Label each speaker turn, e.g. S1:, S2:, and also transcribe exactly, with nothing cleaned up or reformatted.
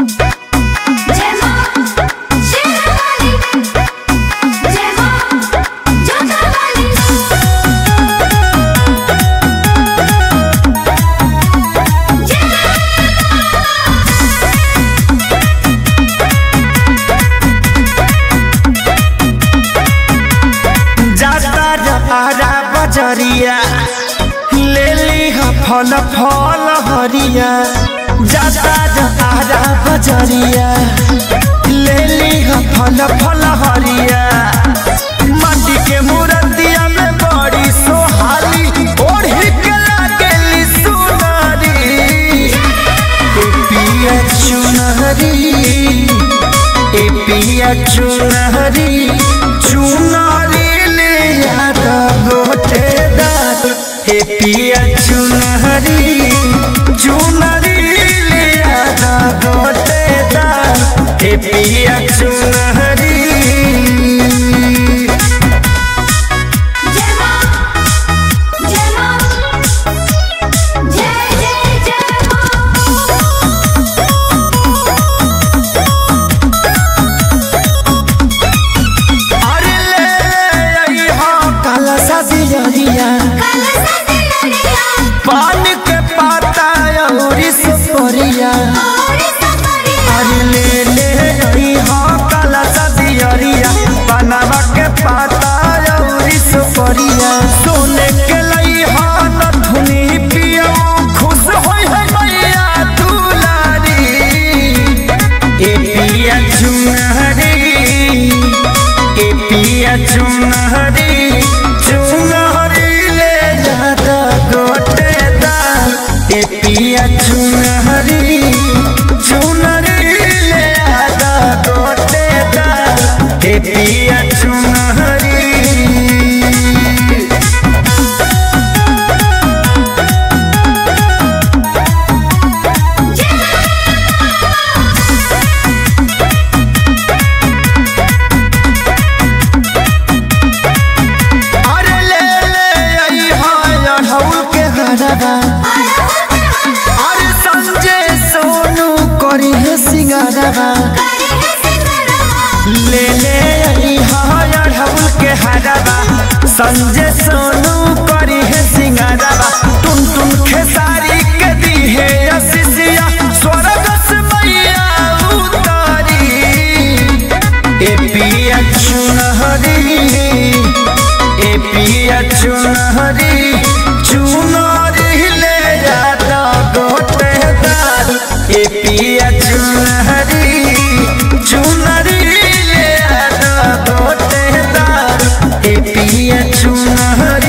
S1: बजरिया ले ली फल फल हरिया जाता जाता बजरिया ले ली फल फल हरिया माटी के मूर्तिया में बड़ी सोहाली ओढ़ी के लागेली सुनारी ए पिया चुनरी ए पिया चुनरी चुनरी ले यादा गोटेदार हे पिया चुनरी चुनरी ले यादा गोटेदार हे पिया चुनरी पान के पाता अउरी सुपरिया अरे ले ले रही हाँ काला सदियरिया बनवा के पाता अउरी सुपरिया सोने के लई हाँ नथुनी पिया खुश होई है मैया दुलारी ए पिया चुनरी ए पिया चुनरी चुनरी ले जाता गोटेदार ए पिया चुनरी चुनरी ले जाता गोटेदार ए पिया चुनरी अरे संजय सोनू करी है सिंगारवा ले ले आई हड़हुल के हरवा संजय सोनू करी है सिंगारवा टुन टुन खेसारी के दी है असिसिया स्वर्ग से मैया उतारी ए पिया चुनरी ए पिया चुनरी चुनरी ले जाता गोटेदार ए पिया चुनरी चुनरी ले जाता गोटेदार ए पिया चुनरी।